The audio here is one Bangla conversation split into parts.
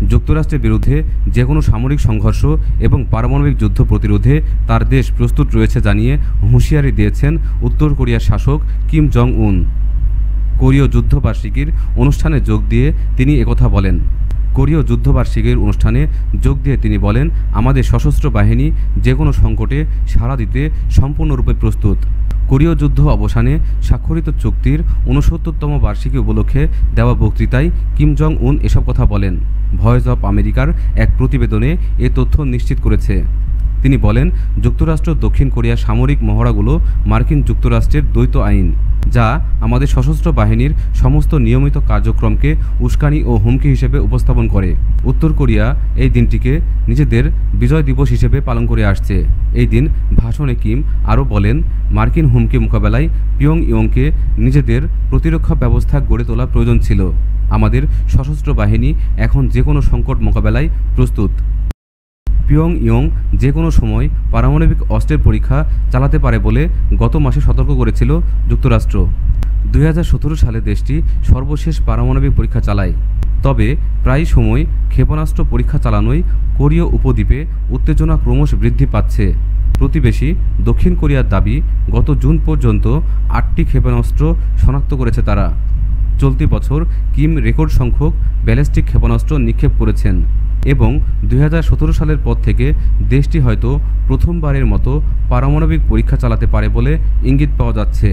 যুক্তরাষ্ট্রের বিরুদ্ধে যে কোনো সামরিক সংঘর্ষ এবং পারমাণবিক যুদ্ধ প্রতিরোধে তার দেশ প্রস্তুত রয়েছে জানিয়ে হুঁশিয়ারি দিয়েছেন উত্তর কোরিয়ার শাসক কিম জং উন। কোরীয় যুদ্ধবার্ষিকীর অনুষ্ঠানে যোগ দিয়ে তিনি একথা বলেন। কোরীয় যুদ্ধবার্ষিকীর অনুষ্ঠানে যোগ দিয়ে তিনি বলেন, আমাদের সশস্ত্র বাহিনী যে কোনো সংকটে সাড়া দিতে সম্পূর্ণরূপে প্রস্তুত। কোরীয় যুদ্ধ অবসানে স্বাক্ষরিত চুক্তির ৬৯তম বার্ষিকী উপলক্ষে দেওয়া বক্তৃতায় কিম জং উন এসব কথা বলেন। ভয়েস অব আমেরিকার এক প্রতিবেদনে এ তথ্য নিশ্চিত করেছে। তিনি বলেন, যুক্তরাষ্ট্র দক্ষিণ কোরিয়ার সামরিক মহড়াগুলো মার্কিন যুক্তরাষ্ট্রের দ্বৈত আইন, যা আমাদের সশস্ত্র বাহিনীর সমস্ত নিয়মিত কার্যক্রমকে উস্কানি ও হুমকি হিসেবে উপস্থাপন করে। উত্তর কোরিয়া এই দিনটিকে নিজেদের বিজয় দিবস হিসেবে পালন করে আসছে। এই দিন ভাষণে কিম আরও বলেন, মার্কিন হুমকি মোকাবেলায় পিয়ংইয়ংকে নিজেদের প্রতিরক্ষা ব্যবস্থা গড়ে তোলা প্রয়োজন ছিল। আমাদের সশস্ত্র বাহিনী এখন যে কোনো সংকট মোকাবেলায় প্রস্তুত। পিয়ংইয়ং যে কোনো সময় পারমাণবিক অস্ত্রের পরীক্ষা চালাতে পারে বলে গত মাসে সতর্ক করেছিল যুক্তরাষ্ট্র। ২০১৭ সালে দেশটি সর্বশেষ পারমাণবিক পরীক্ষা চালায়। তবে প্রায় সময় ক্ষেপণাস্ত্র পরীক্ষা চালানোয় কোরীয় উপদ্বীপে উত্তেজনা ক্রমশ বৃদ্ধি পাচ্ছে। প্রতিবেশী দক্ষিণ কোরিয়ার দাবি, গত জুন পর্যন্ত ৮টি ক্ষেপণাস্ত্র শনাক্ত করেছে তারা। চলতি বছর কিম রেকর্ড সংখ্যক ব্যালিস্টিক ক্ষেপণাস্ত্র নিক্ষেপ করেছেন এবং ২০১৭ সালের পর থেকে দেশটি হয়তো প্রথমবারের মতো পারমাণবিক পরীক্ষা চালাতে পারে বলে ইঙ্গিত পাওয়া যাচ্ছে।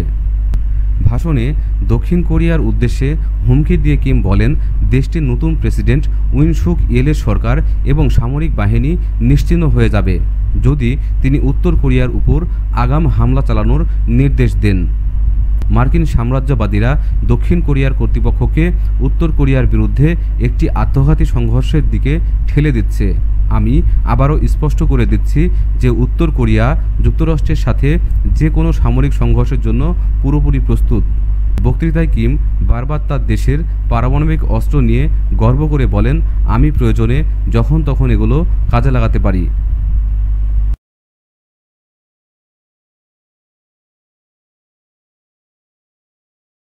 ভাষণে দক্ষিণ কোরিয়ার উদ্দেশ্যে হুমকি দিয়ে কিম বলেন, দেশটির নতুন প্রেসিডেন্ট উইন সুক ইয়েলের সরকার এবং সামরিক বাহিনী নিশ্চিহ্ন হয়ে যাবে যদি তিনি উত্তর কোরিয়ার উপর আগাম হামলা চালানোর নির্দেশ দেন। মার্কিন সাম্রাজ্যবাদীরা দক্ষিণ কোরিয়ার কর্তৃপক্ষকে উত্তর কোরিয়ার বিরুদ্ধে একটি আত্মঘাতী সংঘর্ষের দিকে ঠেলে দিচ্ছে। আমি আবারও স্পষ্ট করে দিচ্ছি যে উত্তর কোরিয়া যুক্তরাষ্ট্রের সাথে যে কোনো সামরিক সংঘর্ষের জন্য পুরোপুরি প্রস্তুত। বক্তৃতায় কিম বারবার তার দেশের পারমাণবিক অস্ত্র নিয়ে গর্ব করে বলেন, আমি প্রয়োজনে যখন তখন এগুলো কাজে লাগাতে পারি।